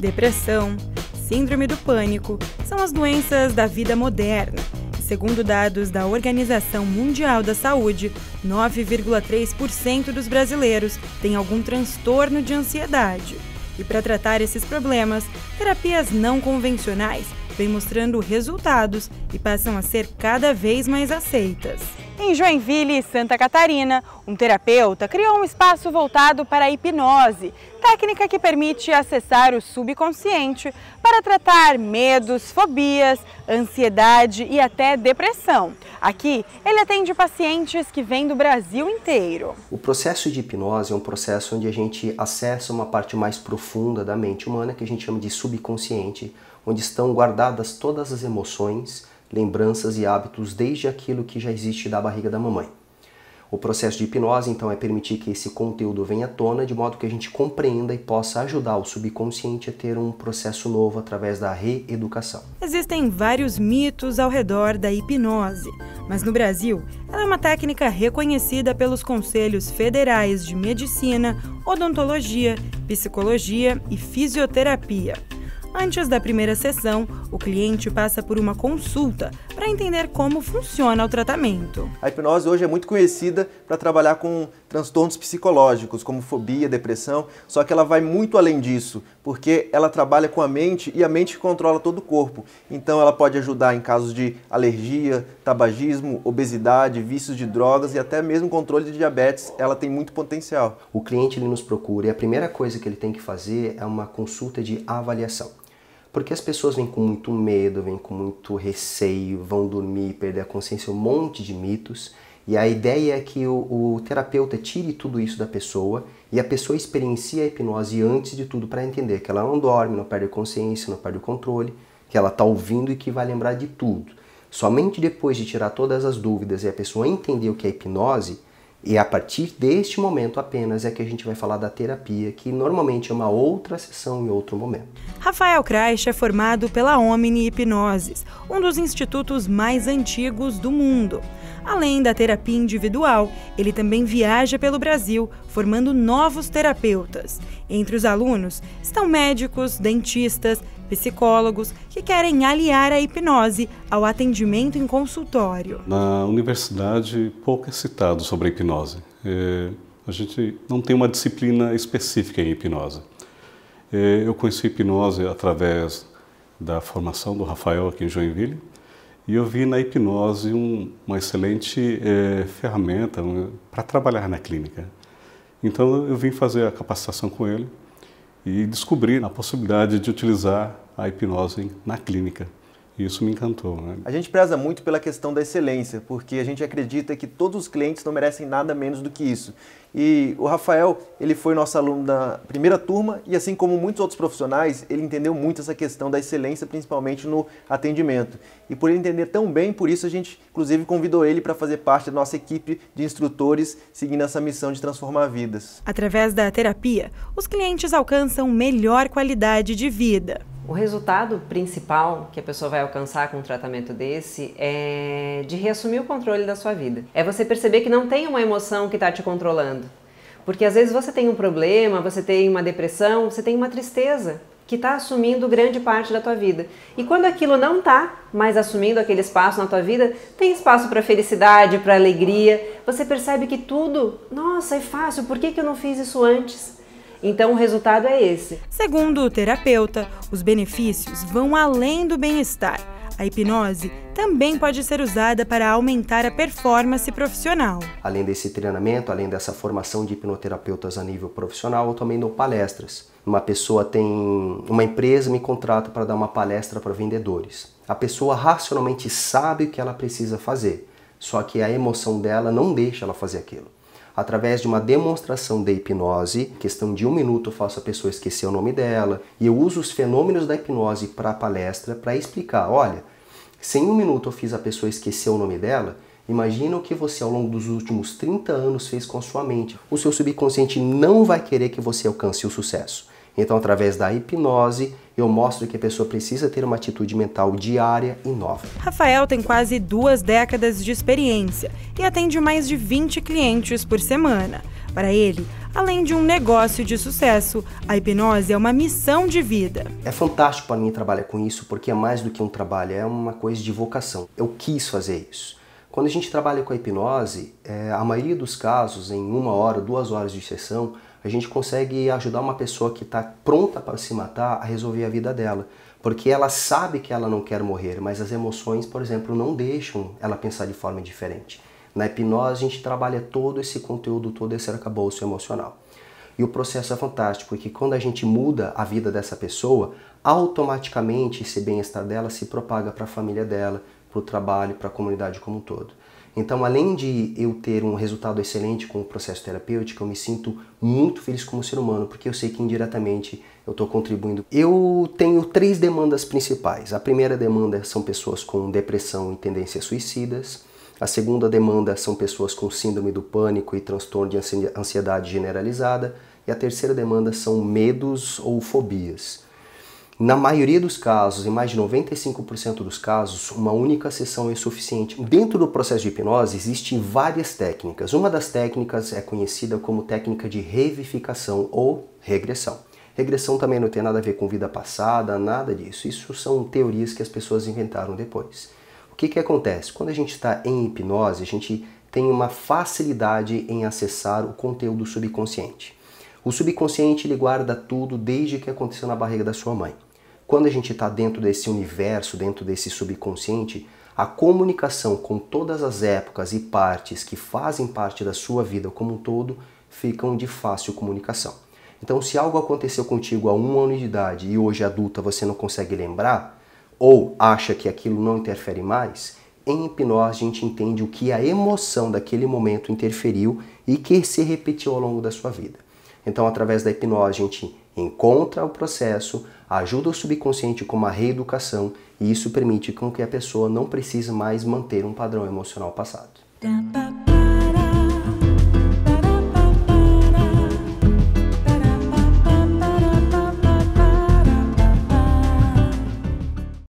Depressão, síndrome do pânico são as doenças da vida moderna. Segundo dados da Organização Mundial da Saúde, 9,3% dos brasileiros têm algum transtorno de ansiedade. E para tratar esses problemas, terapias não convencionais vêm mostrando resultados e passam a ser cada vez mais aceitas. Em Joinville, Santa Catarina, um terapeuta criou um espaço voltado para a hipnose, técnica que permite acessar o subconsciente para tratar medos, fobias, ansiedade e até depressão. Aqui, ele atende pacientes que vêm do Brasil inteiro. O processo de hipnose é um processo onde a gente acessa uma parte mais profunda da mente humana, que a gente chama de subconsciente, onde estão guardadas todas as emoções, lembranças e hábitos desde aquilo que já existe da barriga da mamãe. O processo de hipnose, então, é permitir que esse conteúdo venha à tona, de modo que a gente compreenda e possa ajudar o subconsciente a ter um processo novo através da reeducação. Existem vários mitos ao redor da hipnose, mas no Brasil, ela é uma técnica reconhecida pelos Conselhos Federais de Medicina, Odontologia, Psicologia e Fisioterapia. Antes da primeira sessão, o cliente passa por uma consulta para entender como funciona o tratamento. A hipnose hoje é muito conhecida para trabalhar com transtornos psicológicos, como fobia, depressão, só que ela vai muito além disso, porque ela trabalha com a mente e a mente controla todo o corpo. Então ela pode ajudar em casos de alergia, tabagismo, obesidade, vícios de drogas e até mesmo controle de diabetes. Ela tem muito potencial. O cliente ele nos procura e a primeira coisa que ele tem que fazer é uma consulta de avaliação. Porque as pessoas vêm com muito medo, vêm com muito receio, vão dormir, perder a consciência, um monte de mitos. E a ideia é que o terapeuta tire tudo isso da pessoa e a pessoa experiencie a hipnose antes de tudo para entender que ela não dorme, não perde a consciência, não perde o controle, que ela está ouvindo e que vai lembrar de tudo. Somente depois de tirar todas as dúvidas e a pessoa entender o que é hipnose, e a partir deste momento apenas é que a gente vai falar da terapia, que normalmente é uma outra sessão em outro momento. Rafael Kreich é formado pela Omni Hipnoses, um dos institutos mais antigos do mundo. Além da terapia individual, ele também viaja pelo Brasil, formando novos terapeutas. Entre os alunos estão médicos, dentistas, psicólogos que querem aliar a hipnose ao atendimento em consultório. Na universidade, pouco é citado sobre a hipnose. A gente não tem uma disciplina específica em hipnose. Eu conheci a hipnose através da formação do Rafael aqui em Joinville e eu vi na hipnose uma excelente ferramenta para trabalhar na clínica. Então eu vim fazer a capacitação com ele e descobri a possibilidade de utilizar a hipnose na clínica. E isso me encantou, né? A gente preza muito pela questão da excelência, porque a gente acredita que todos os clientes não merecem nada menos do que isso. E o Rafael, ele foi nosso aluno da primeira turma e assim como muitos outros profissionais, ele entendeu muito essa questão da excelência, principalmente no atendimento. E por ele entender tão bem, por isso a gente inclusive convidou ele para fazer parte da nossa equipe de instrutores, seguindo essa missão de transformar vidas. Através da terapia, os clientes alcançam melhor qualidade de vida. O resultado principal que a pessoa vai alcançar com um tratamento desse é de reassumir o controle da sua vida. É você perceber que não tem uma emoção que está te controlando. Porque às vezes você tem um problema, você tem uma depressão, você tem uma tristeza que está assumindo grande parte da tua vida. E quando aquilo não está mais assumindo aquele espaço na tua vida, tem espaço para felicidade, para alegria. Você percebe que tudo, nossa, é fácil, por que eu não fiz isso antes? Então o resultado é esse. Segundo o terapeuta, os benefícios vão além do bem-estar. A hipnose também pode ser usada para aumentar a performance profissional. Além desse treinamento, além dessa formação de hipnoterapeutas a nível profissional, eu também dou palestras. Uma pessoa uma empresa me contrata para dar uma palestra para vendedores. A pessoa racionalmente sabe o que ela precisa fazer, só que a emoção dela não deixa ela fazer aquilo. Através de uma demonstração de hipnose, questão de 1 minuto eu faço a pessoa esquecer o nome dela e eu uso os fenômenos da hipnose para a palestra para explicar, olha, se em 1 minuto eu fiz a pessoa esquecer o nome dela, imagina o que você ao longo dos últimos 30 anos fez com a sua mente. O seu subconsciente não vai querer que você alcance o sucesso. Então, através da hipnose, eu mostro que a pessoa precisa ter uma atitude mental diária e nova. Rafael tem quase 2 décadas de experiência e atende mais de 20 clientes por semana. Para ele, Além de um negócio de sucesso, a hipnose é uma missão de vida. É fantástico para mim trabalhar com isso, porque é mais do que um trabalho, é uma coisa de vocação. Eu quis fazer isso. Quando a gente trabalha com a hipnose, a maioria dos casos, em 1 hora, 2 horas de sessão, a gente consegue ajudar uma pessoa que está pronta para se matar a resolver a vida dela. Porque ela sabe que ela não quer morrer, mas as emoções, por exemplo, não deixam ela pensar de forma diferente. Na hipnose a gente trabalha todo esse conteúdo, todo esse arcabouço emocional. E o processo é fantástico, porque quando a gente muda a vida dessa pessoa, automaticamente esse bem-estar dela se propaga para a família dela, para o trabalho, para a comunidade como um todo. Então, além de eu ter um resultado excelente com o processo terapêutico, eu me sinto muito feliz como ser humano, porque eu sei que indiretamente eu estou contribuindo. Eu tenho 3 demandas principais. A primeira demanda são pessoas com depressão e tendências suicidas. A segunda demanda são pessoas com síndrome do pânico e transtorno de ansiedade generalizada. E a terceira demanda são medos ou fobias. Na maioria dos casos, em mais de 95% dos casos, uma única sessão é suficiente. Dentro do processo de hipnose existem várias técnicas. Uma das técnicas é conhecida como técnica de revivificação ou regressão. Regressão também não tem nada a ver com vida passada, nada disso. Isso são teorias que as pessoas inventaram depois. O que acontece? Quando a gente está em hipnose, a gente tem uma facilidade em acessar o conteúdo subconsciente. O subconsciente ele guarda tudo desde que aconteceu na barriga da sua mãe. Quando a gente está dentro desse universo, dentro desse subconsciente, a comunicação com todas as épocas e partes que fazem parte da sua vida como um todo ficam de fácil comunicação. Então, se algo aconteceu contigo há 1 ano de idade e hoje adulta você não consegue lembrar, ou acha que aquilo não interfere mais, em hipnose a gente entende o que a emoção daquele momento interferiu e que se repetiu ao longo da sua vida. Então, através da hipnose, a gente encontra o processo, ajuda o subconsciente com uma reeducação e isso permite com que a pessoa não precise mais manter um padrão emocional passado.